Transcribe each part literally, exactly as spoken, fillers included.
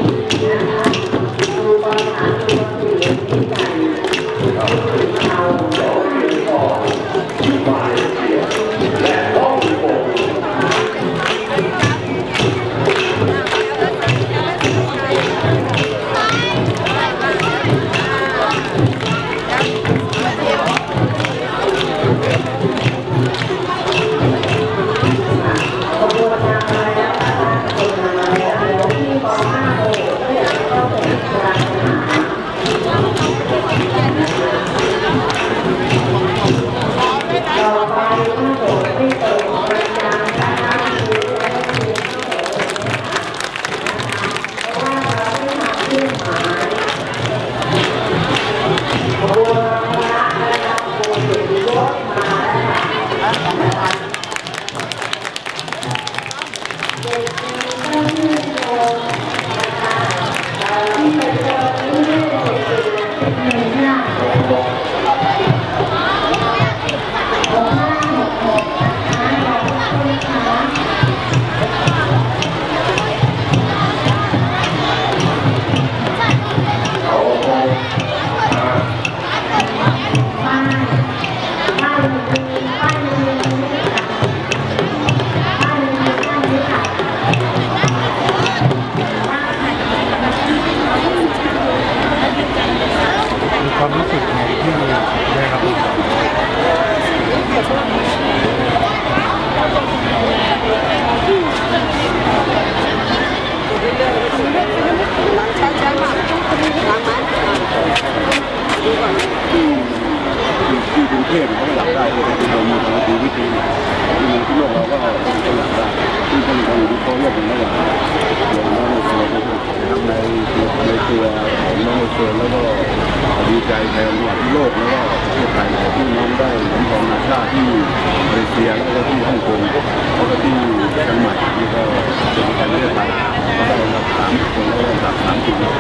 ความรู้สึกไงที่ได้รับที่กรุงเทพเขาก็อยากได้เลยที่เรามีปกติวิธีที่ที่โลกเราก็เราก็อยากได้ที่คนคนที่เขาเรียกกันว่าอย่างอย่างน้องในตัวทำในในตัวน้องในตัวแล้วก็ดีใจแทนที่โลกแล้วก็ประเทศไทยที่น้องได้เหรียญทองนานาชาติที่มาเลเซียแล้วก็ที่ฮ่องกงแล้วก็ที่เชียงใหม่นี่ก็เป็นแทนประเทศไทยก็ได้รับสามคนแล้วก็รับสามสิบคน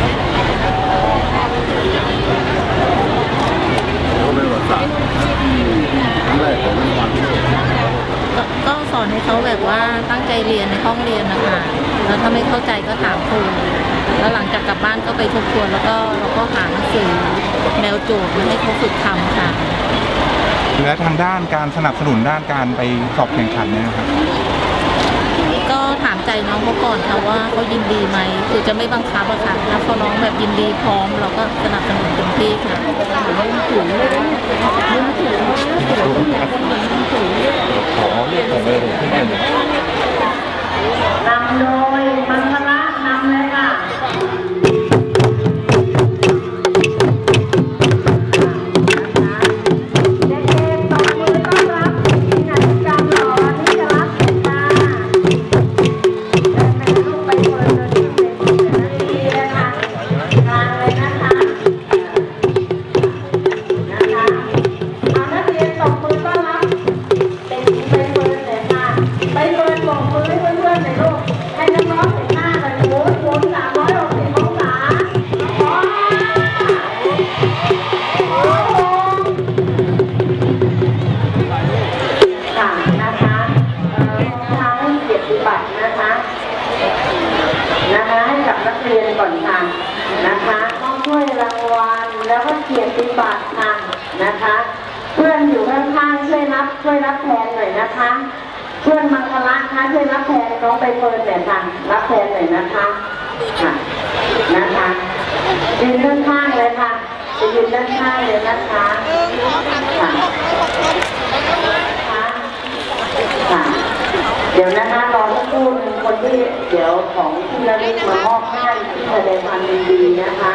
เป็นประวัติศาสตร์ที่ครั้งแรกของวันที่ก็สอนให้เขาแบบว่าตั้งใจเรียนในห้องเรียนนะคะแล้วถ้าไม่เข้าใจก็ถามครูแล้วหลังจากกลับบ้านก็ไปทบทวนแล้วก็เราก็หาหนังสือแนวโจทย์มาให้เขาฝึกทำค่ะและทางด้านการสนับสนุนด้านการไปสอบแข่งขันเนี่ยครับก็ถามใจน้องเขาก่อนค่ะว่าเขายินดีไหมคือจะไม่บังคับอะค่ะถ้าเขาน้องแบบยินดีพร้อมเราก็สนับสนุนเต็มที่ค่ะขอเรียกผมเลยขึ้นไปนำโดยมังคละนำเลยค่ะก่อนค่ะนะคะต้องช่วยรางวัลแล้วก็เกียรติบัตรค่ะนะคะเพื่อนอยู่ข้างๆช่วยรับช่วยรับแทนหน่อยนะคะเพื่อนมังคละคะช่วยรับแทนน้องใบเฟิร์นหน่อยค่ะรับแทนหน่อยนะคะค่ะนะคะยืนด้านข้างเลยค่ะจะยืนด้านข้างเลยนะคะค่ะค่ะเดี๋ยวนะคะรอสักครู่นึงคนที่เดี๋ยวของที่ระลึกมามอบให้ที่แสดงความยินดีนะคะ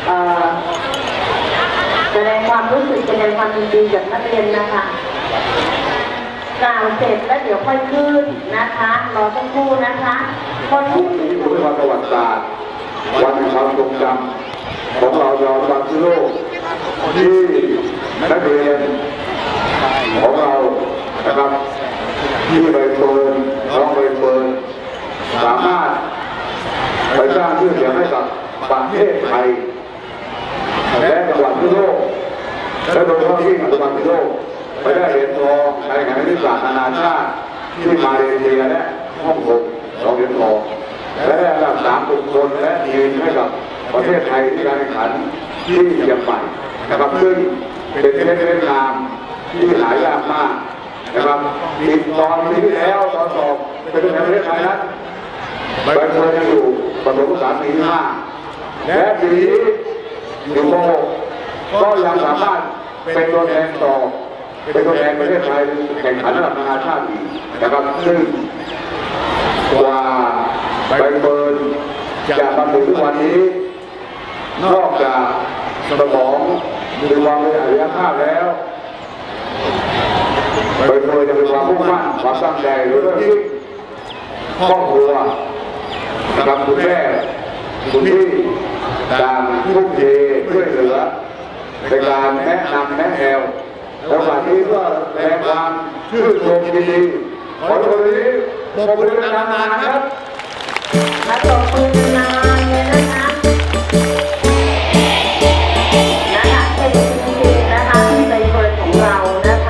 แสดงความรู้สึกแสดงความยินดีกับนักเรียนนะคะกล่าวเสร็จแล้วเดี๋ยวค่อยขึ้นนะคะรอสักครู่นะคะคนที่มีวันประวัติศาสตร์วันแห่งความทรงจำของเรายอมรับที่โลกที่นักเรียนของเรานะครับที่ใบเฟิร์นน้องใบเฟิร์นสามารถไปสร้างชื่อเสียงให้กับประเทศไทยและจังหวัดทั่วโลกและโดยเฉพาะที่จังหวัดทั่วโลกไปได้เหรียญทองในการวิชานานาชาติที่มาเลเซียและฮ่องกงสองเหรียญทองและอันดับสามบุคคลและทีมให้กับประเทศไทยที่การแข่งขันที่เชียงใหม่นะครับซึ่งเป็นเพชรเวียดนามที่หายากมากนะครับอีกตอนที่แล้วตอนสอบเป็นประเทศไทยนั้นใบเฟิร์นยังอยู่ประถมศึกษาปีที่ห้าและปีนี้อยู่ม หกก็ยังสามารถเป็นตัวแทนต่อเป็นตัวแทนประเทศไทยแข่งขันระดับนานาชาติอีกนะครับซึ่งกว่าใบเฟิร์นจะมาถึงทุกวันนี้นอกจากสมองมีความเป็นอริยภาพแล้วใบเฟิร์นจะมีความมุ่งมั่นความตั้งใจหรือเรื่องที่ครอบครัวนะครับคุณแม่คุณพี่ต่างทุ่มเทช่วยเหลือในการแนะนำแนะแนวแล้ววันนี้ก็แสดงความชื่นชมยินดีขอทุกคนนี้ปรบมือนานๆนะครับและปรบมือนานๆเลยนะคะนะคะเป็นจริงๆนะคะที่ใบเฟิร์นของเรานะคะ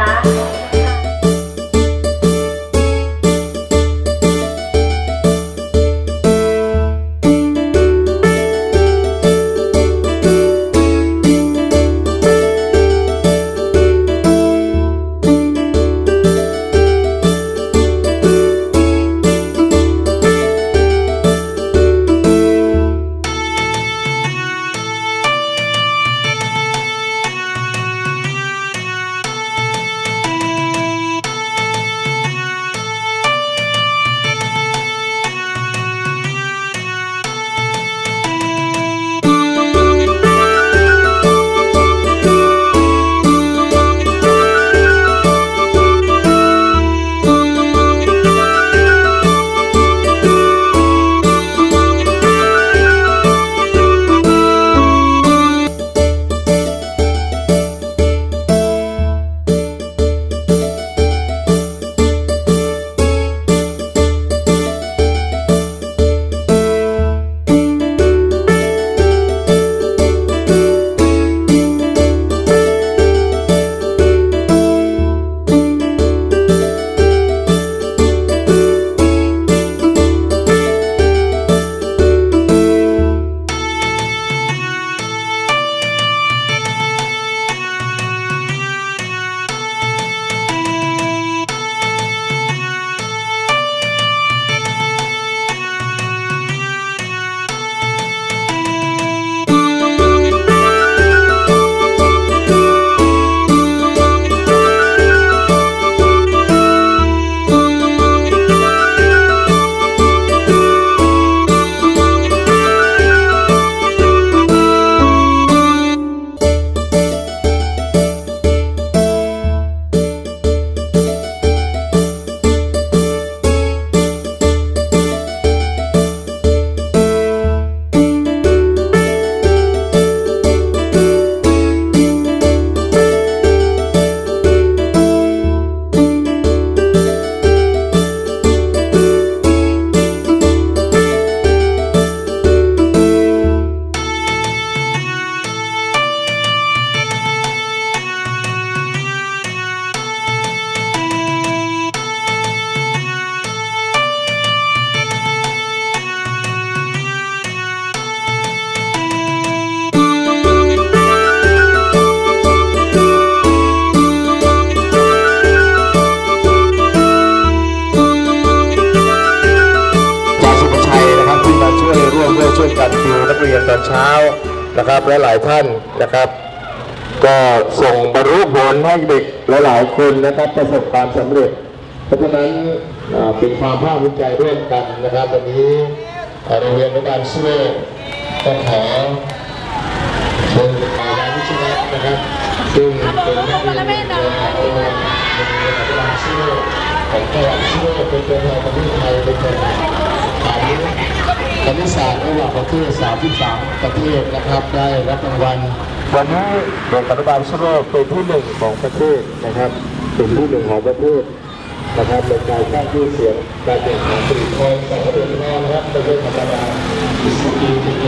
เช้านะครับและหลายท่านนะครับก็ส่งบรรลุผลให้เด็กหลายๆคนนะครับประสบความสำเร็จเพราะฉะนั้นเป็นความภาคภูมิใจร่วมกันนะครับวันนี้โรงเรียนอนุบาลสุโรก็ขอเชิญนายวิชวัฒน์นะครับซึ่งเป็นนักเรียนโรงเรียนอนุบาลสุโรของจังหวัดสุโรเป็นตัวแทนประเทศไทยเป็นตัวแทนฐานคณิตศาสตร์ระหว่างประเทศสามสิบสามประเทศนะครับได้รับรางวัลวันนี้เด็กอนุบาลสุโรเป็นที่หนึ่งของประเทศนะครับเป็นที่หนึ่งของประเทศนะครับในการสร้างชื่อเสียงการแข่งขันผลิตภัณฑ์ของประเทศไทยนะครับไม่ใช่ธรรมดาสุขีสุขโย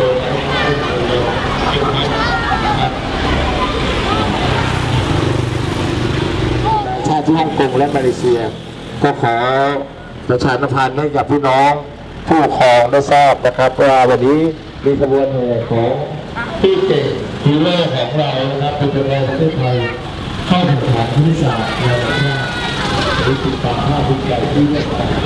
นะครับชาติที่ฮ่องกงและมาเลเซียก็ขอประชาสัมพันธ์ให้กับพี่น้องผู้ปกครองได้ทราบนะครับว่าวันนี้มีขบวนแห่ของที่เก่งฮีโร่ของเรานะครับเป็นตัวแทนประเทศไทยเข้าแข่งขันคณิตศาสตร์นานาชาตินี่คือความภาคภูมิใจที่ได้ทำ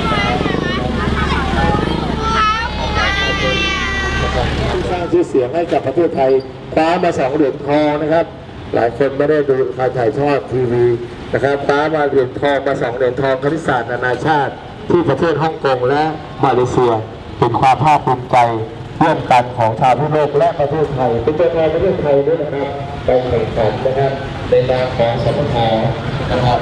สร้างชื่อเสียงให้กับประเทศไทยคว้ามาสองเหรียญทองนะครับหลายคนไม่ได้ดูการถ่ายทอดทีวีนะครับคว้ามาเหรียญทองมาสองเหรียญทองคณิตศาสตร์นานาชาติที่ประเทศฮ่องกงและมาเลเซียเป็นความภาคภูมิใจร่วมกันของชาวทั่วโลกและประเทศไทยเป็นตัวแทนประเทศไทยด้วยนะครับไปแข่งขันนะครับในนามของสปทนะครับ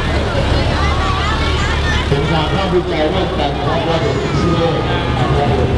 เป็นความภาคภูมิใจร่วมกันของเราเป็นชื่อ